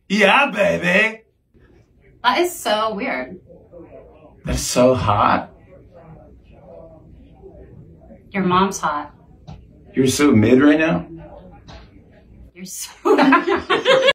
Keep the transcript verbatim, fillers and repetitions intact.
Yeah, baby. That is so weird. That's so hot. Your mom's hot. You're so mid right now. You're so